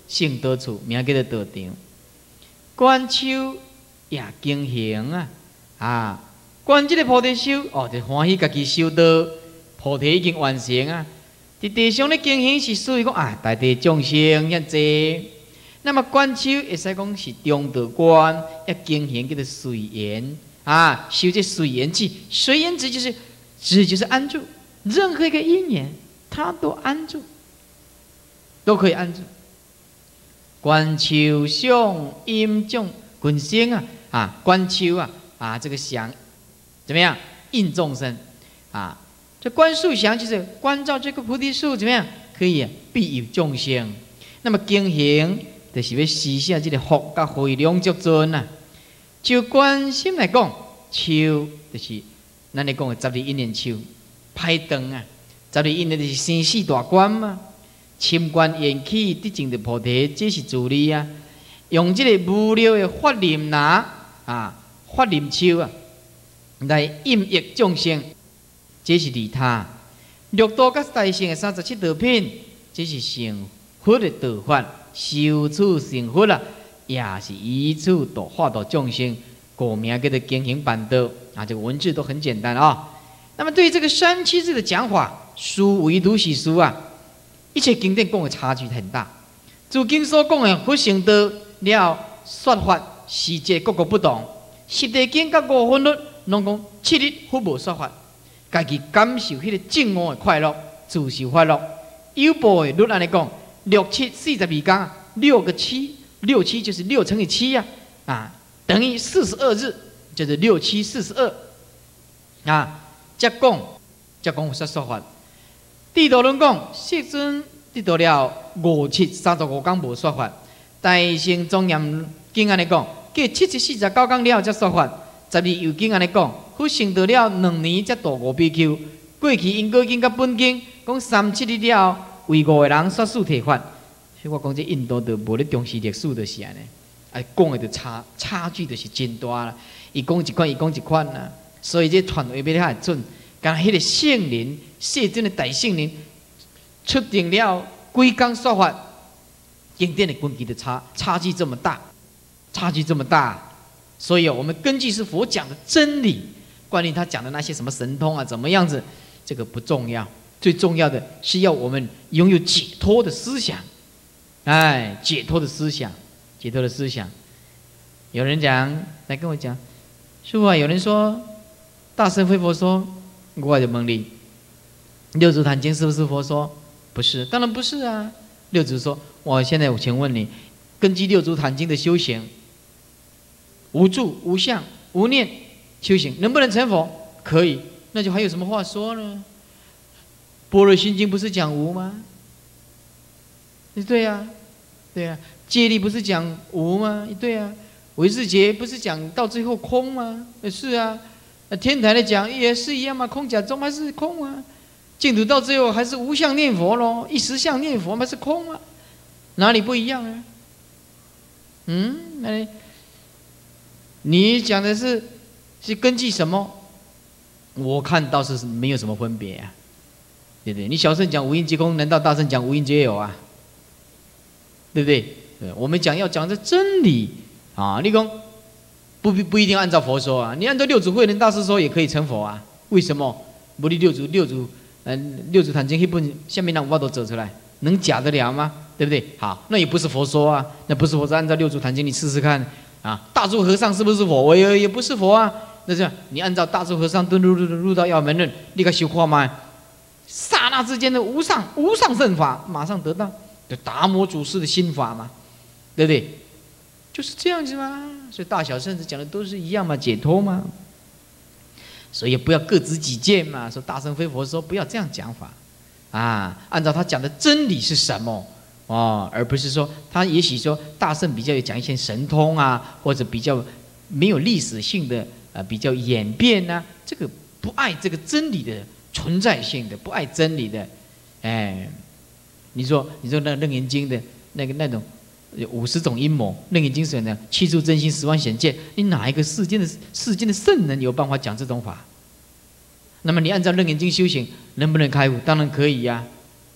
性道处，名叫做道场。观修也经行啊，啊，观这个菩提修，哦，就欢喜家己修道，菩提已经完成啊。伫地上咧经行是属于讲啊，大地众生遐济。那么观修会使讲是中道观，要经行叫做随缘啊，修这随缘智，随缘智就是智就是安住，任何一个因缘，它都安住，都可以安住。观修相应众群生啊啊，观修啊啊，这个想怎么样应众生啊？这观树想就是关照这个菩提树怎么样可以庇佑众生。那么经行就是要实现这个福甲慧两足尊啊。就观心来讲，修就是咱咧讲的十二因缘修，排灯啊，十二因缘就是生死大关嘛。深观缘起，得证的菩提，这是自利啊。用这个无料的法林拿啊，法林手啊，来应益众生，这是利他。六道甲大乘的三十七道品，这是成佛的道法，修此成佛啊，也是以此度化度众生。古名叫做经行办道啊，这个文字都很简单啊、哦。那么对于这个三七字的讲法，书唯独是书啊。一切经典讲的差距很大，诸经所讲的佛成道了说法细节各个不同。十地经甲五分律拢讲七日佛无说法，家己感受迄个正悟的快乐，自受快乐。有部的律安尼讲，六七四十二天，六个七，六七就是六乘以七呀，啊，等于四十二日，就是六七四十二，啊，则讲则讲有说说法。地道论讲，世尊得到了五七三十五天无说法，大乘庄严经安尼讲，计七七四十九天了才说法。十二有经安尼讲，佛成道了两年才度五比丘。过去因果经甲本经讲三七日了，为五个人说事提法。所以我讲这印度就无咧重视历史，就是安尼，啊，讲的就差差距就是真大啦。伊讲一款，伊讲一款啦，所以这传话要遐准。讲迄个圣人，世尊的大圣人出定了几工说法，经典的根基的差差距这么大，差距这么大，所以我们根据是佛讲的真理，关于他讲的那些什么神通啊，怎么样子，这个不重要，最重要的是要我们拥有解脱的思想，哎，解脱的思想，解脱的思想。有人讲来跟我讲，师父啊，有人说大乘非佛说。我就问你，六祖坛经是不是佛说？不是，当然不是啊。六祖说：“我现在我请问你，根据六祖坛经的修行，无住、无相、无念修行，能不能成佛？可以，那就还有什么话说呢？般若心经不是讲无吗？对呀、啊，对呀、啊。戒律不是讲无吗？对呀、啊。唯识劫不是讲到最后空吗？是啊。”天台的讲也是一样嘛，空假中还是空啊，净土到最后还是无相念佛咯，一时相念佛还是空啊，哪里不一样啊？嗯，那你讲的是是根据什么？我看倒是没有什么分别啊，对不对？你小乘讲无因即空，难道大乘讲无因皆有啊？对不对？对，我们讲要讲的真理啊，你讲。不不一定按照佛说啊，你按照六祖慧能大师说也可以成佛啊？为什么？不离六祖六祖，嗯、呃，六祖坛经一本下面那五法都走出来，能假得了吗？对不对？好，那也不是佛说啊，那不是佛说，按照六祖坛经你试试看啊。大珠和尚是不是佛？我也也不是佛啊。那这样，你按照大珠和尚顿入入入到药门论，立刻修化吗？刹那之间的无上无上圣法，马上得到，就达摩祖师的心法嘛，对不对？就是这样子嘛。所以大小圣子讲的都是一样嘛，解脱嘛。所以不要各执己见嘛，说大乘非佛说，不要这样讲法啊。按照他讲的真理是什么哦，而不是说他也许说大乘比较有讲一些神通啊，或者比较没有历史性的呃比较演变啊，这个不爱这个真理的存在性的，不爱真理的，哎，你说你说那楞严经的那个那种。五十种阴谋，楞严经是呢，七处真心，十万显见。你哪一个世间的世间的圣人有办法讲这种法？那么你按照楞严经修行，能不能开悟？当然可以呀、啊。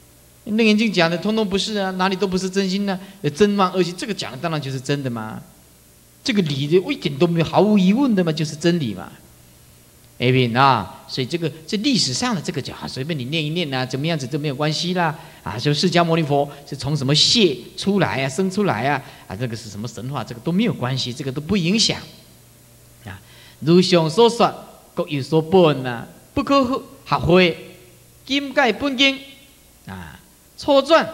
楞严经讲的通通不是啊，哪里都不是真心呢、啊？真妄恶心，这个讲的当然就是真的嘛。这个理的一点都没有，毫无疑问的嘛，就是真理嘛。A 品啊，所以这个这历史上的这个讲，随便你念一念啊，怎么样子都没有关系啦。啊，就释迦牟尼佛是从什么蟹出来啊，生出来啊，啊，这个是什么神话，这个都没有关系，这个都不影响。啊，如上所说，各有所本啊，不可合会，今盖本经啊。错转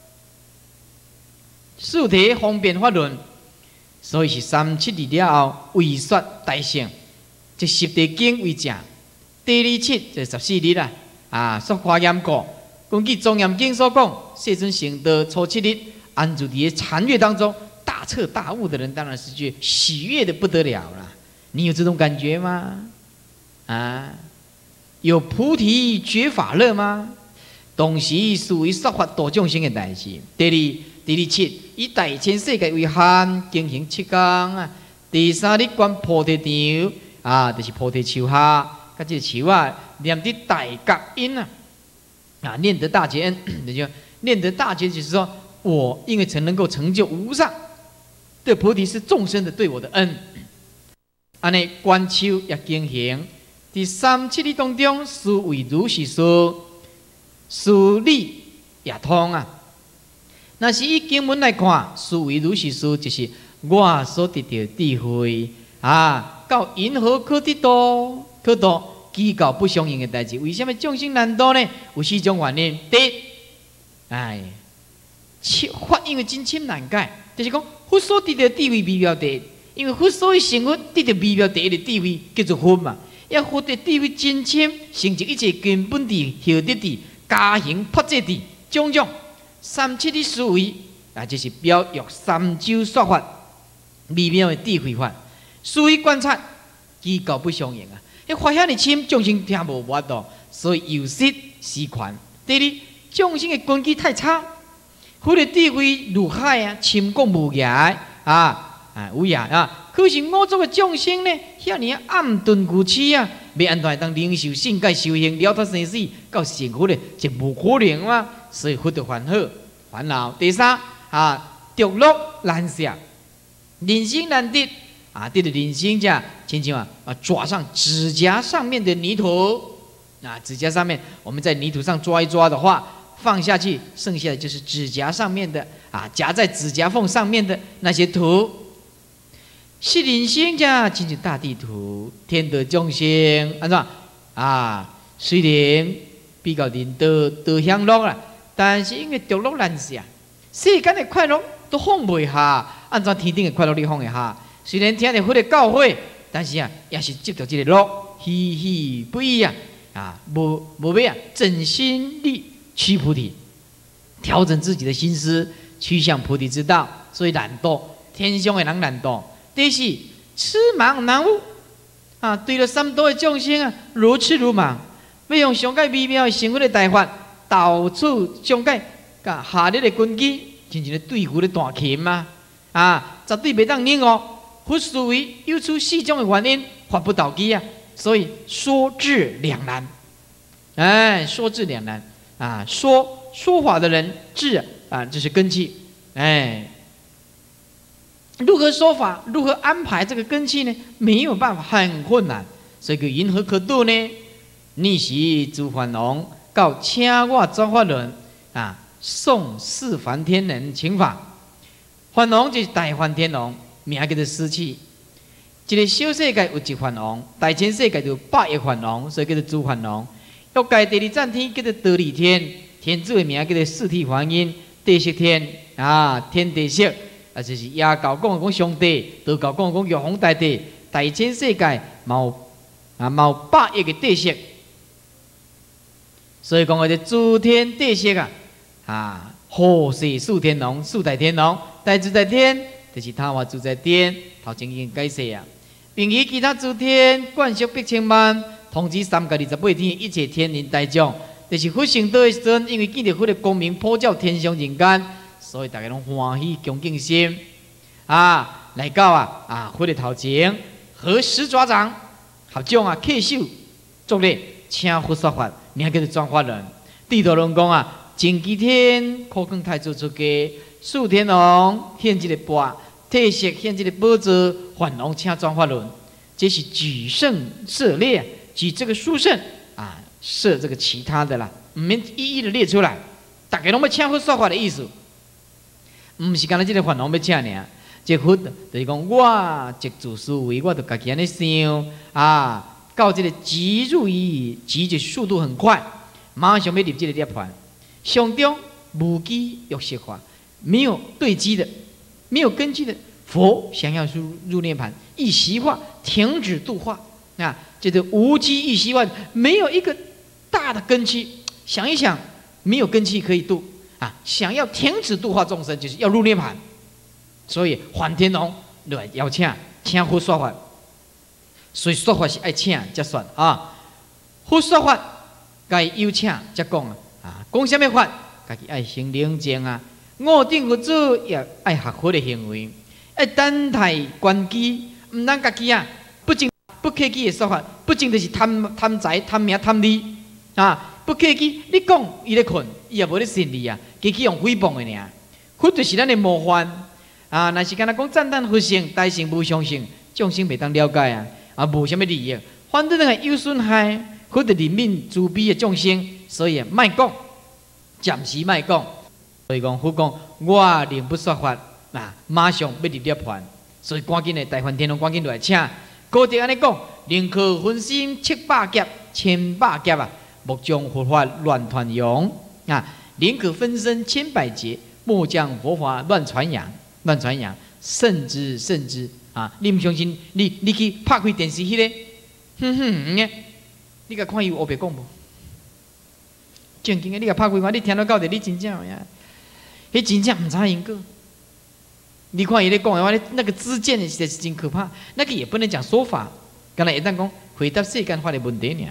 四体方便法论，所以是三七二了后为说大乘，即十地经为正。第二七就十四日啦，啊，说华严过，根据中严经所讲，世尊成道初七日，安住伫禅悦当中，大彻大悟的人，当然是觉喜悦的不得了啦。你有这种感觉吗？啊，有菩提觉法乐吗？同时属于说法度众生的代志。第二，第二七以大千世界为限，经行七工啊。第三日观菩提场啊，就是菩提树下，甲这个树啊，念得大觉因啊，啊，念得大觉恩，那就念得大觉，就是说我因为曾能够成就无上的菩提，是众生的对我的恩。安尼观修也经行。第三七日当中，思维如是说。事理也通啊！那是以经文来看，思维如是说，就是我所得到智慧啊，到因何可得到？可得机构不相应的代志。为什么众生难度呢？有四种原因。第一，哎，法因为真深难解，就是讲佛所得到智慧微妙第一，因为佛所以成佛得到微妙第一的智慧叫做佛嘛。要佛的智慧真深，成就一切根本地、后得地。加行破戒地种种三七的思维啊，就是表约三周说法微妙的智慧法，思维观察机构不相应啊。迄法遐尼深，众生听无法度，所以有失失权。第二，众生的根基太差，佛的智慧如海啊，深广无涯啊啊无涯啊。可是我做个众生呢，遐尼暗顿无痴啊，要安怎当领受性界修行了脱生死到成佛呢？就无可能嘛。所以佛的烦恼烦恼。第三啊，着落难舍，人生难得啊，对着人生者，亲像啊啊抓上指甲上面的泥土啊，指甲上面我们在泥土上抓一抓的话，放下去，剩下的就是指甲上面的啊，夹在指甲缝上面的那些土。是人生者，亲像大地图，天道众生，安怎啊？虽然比较人道道享乐啦，但是因为着乐难舍，世间的快乐都放袂下，按照天顶的快乐你放会下。虽然听着佛的教诲，但是啊，也是执着这个乐，喜喜不已啊！啊，无无要啊，整心力趋菩提，调整自己的心思，趋向菩提之道。所以懒惰，天上的人懒惰。第四，痴盲难悟啊！对了，三多的众生啊，如痴如盲，要用上界微妙的成佛的大法，到处上界甲下日的根基，亲像咧对付咧弹琴嘛啊，绝对袂当领哦。佛思维有出四种的原因，发不到机啊，所以说智两难。哎，说智两难啊！说说法的人智啊，这是根器，哎。如何说法？如何安排这个根器呢？没有办法，很困难。所以叫因何可度呢？逆袭诸梵王，告请我做法轮啊！宋四梵天人请法，梵王就是大梵天王，名叫做司气。一个小世界有一梵王，大千世界有百亿梵王，所以叫做诸梵王。欲界第二赞天叫做得利天，天子的名叫做四谛梵音，地色天啊，天地色。啊，就是耶教讲讲上帝，道教讲讲玉皇大帝，大千世界冇啊冇百亿嘅地色，所以讲我哋诸天地色啊，啊，后世四天龙、四大天龙，大自在天就是他话自在天，头前已经解释啊，并以其他诸天灌输百千万，通知三界二十八天一切天人大众，就是佛成道的时阵，因为见到佛的光明普照天上人间。所以大家拢欢喜恭敬心啊，来到啊啊，佛的头前，合十爪掌，合掌啊，稽首作礼，请佛说法，名叫做转法轮。地头龙讲啊， 前几天苦光太子出家，四天王献这个钵，退色献这个钵子，反王请转法轮。这是举圣涉猎，举这个殊胜啊，涉这个其他的啦，唔免一一的列出来。大家拢要请佛说法的意思，唔是干那这个法王要请尔。这佛就是讲，我即自思维，我就家己安尼想啊，到这个即入于即就速度很快，马上要入这个涅槃。上中无机有些法，没有对机的，没有根基的。佛想要入入涅槃，一席话停止度化啊，这个无机一席话，没有一个大的根基。想一想，没有根基可以度啊，想要停止度化众生，就是要入涅槃。所以梵天王来邀请，请佛说法，所以说法是爱请才算啊。佛说法该邀请才讲啊，啊，讲什么法？家己爱行冷静啊，五顶佛祖也爱学佛的行为。爱等待关机，唔通家己啊，不经不客气的说法，不经就是贪贪财、贪名、贪利啊！不客气，你讲伊咧困，伊也无咧信你啊，机器用诽谤的尔。佛就是咱的模范啊！若是敢若讲赞叹佛性、大乘无相性，众生袂当了解啊，啊无什么利益，反正个有损害，佛的怜悯慈悲的众生，所以卖讲，暂时卖讲。所以讲佛讲，我宁不说法。啊！马上要入涅槃，所以赶紧的大梵天王赶紧来请。高德安尼讲，宁可分心七百劫、千百劫啊，莫将佛法乱传扬啊！宁可分身千百劫，莫将佛法乱传扬。乱传扬，慎之慎之啊！你唔相信？你你去拍开电视迄个，哼哼嘅，你甲看伊有白讲无？正经嘅，你甲拍开看，你听到到底，你真正呀？迄真正唔知因果。你看伊咧讲的话，那个知见实在是真可怕。那个也不能讲说法，刚才一旦讲回答世间法的问题呢，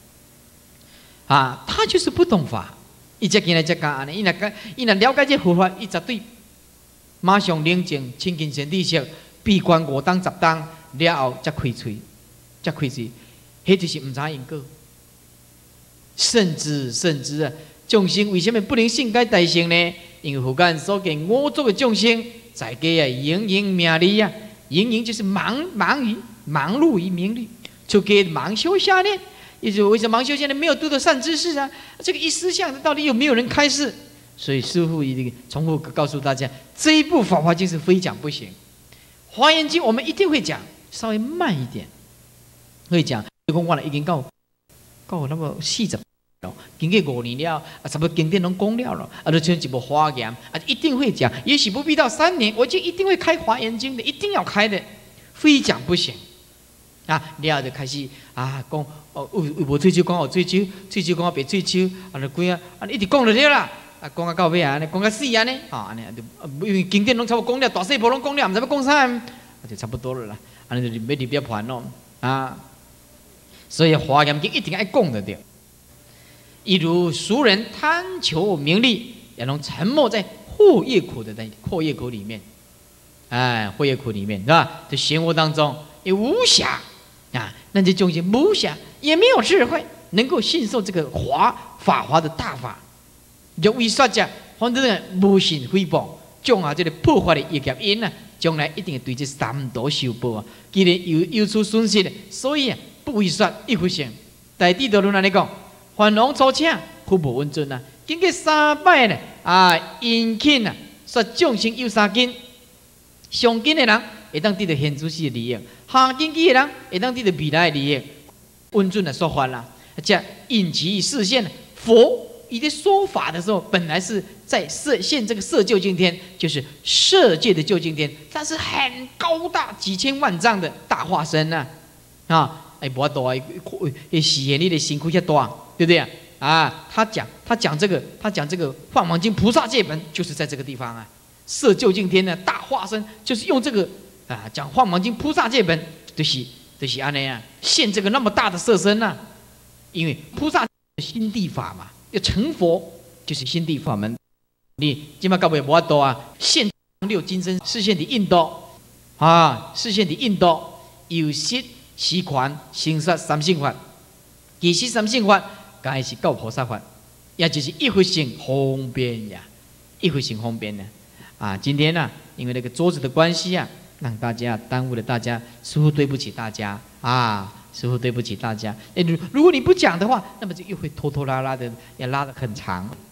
啊，他就是不懂法。伊才进来才讲安尼，伊若讲，伊若了解这佛法，伊绝对马上冷静、清净身体色，闭关五当十当了后，才开嘴，才开嘴，迄就是唔知因果。甚至甚至啊，众生为什么不能信解大乘呢？因为佛干所见五族的众生。在家啊，营营名利啊，营营就是忙忙于忙碌于名利，出家忙修下念，也就为什么忙修下念没有读到善知识啊？这个一思想的到底有没有人开示？所以师父一定重复告诉大家，这一部《法华经》是非讲不行，《华严经》我们一定会讲，稍微慢一点会讲。讲我了已经到到那么四十。经过五年了，啊，差不多经典拢讲了了，啊，就像一部华严，啊，一定会讲。也许不必到三年，我就一定会开华严经的，一定要开的，非讲不行。啊，然后就开始啊，讲哦，有有无追求，讲有追求，追求讲别追求，啊，就几啊，啊，一直讲就对啦，啊，讲到到尾啊，讲到死安尼，啊，安尼就因为经典拢差不多讲了，大细部拢讲了，唔知要讲啥，啊，就差不多了啦，安尼就要入涅槃咯，啊，所以华严经一定爱讲的对。一如俗人贪求名利，也能沉没在祸业苦的祸业苦里面，哎，祸业苦里面是吧？在漩涡当中也无暇啊，那这众生无暇，也没有智慧，能够信受这个华法华的大法，就为啥子？反正无信诽谤，种下这个破坏的业业因啊，将来一定会对这三毒受报啊。既然有有出损失的，所以啊，不为说一回性。大地道论来讲。梵王初请，佛无允准啊！经过三摆呢，啊，殷勤啊，说众生有三根，上根的人会当得到现主世的利益，下根基的人会当得到未来的利益。允准的说法啦，这引其视线，佛以在说法的时候，本来是在设现这个色究竟天，就是色界的究竟天，但是很高大几千万丈的大化身呐，啊，哎，不大，哎，视现你的辛苦遐大。对不对啊？啊，他讲他讲这个，他讲这个《梵网经》菩萨戒本，就是在这个地方啊。摄究竟天的大化身，就是用这个啊讲《梵网经》菩萨戒本，就是就是安尼啊，现这个那么大的色身呐、啊。因为菩萨心地法嘛，要成佛就是心地法门。你今麦各位无法度啊，现六金身视现的印度啊，视现的印度有识、识权、行识三性法，其实三性法。该是教菩萨法， 也就是一回性方便呀，一回性方便呢。啊，今天呢、啊，因为那个桌子的关系啊，让大家耽误了大家，师父对不起大家啊，师父对不起大家。哎，如如果你不讲的话，那么就又会拖拖拉拉的，要拉得很长。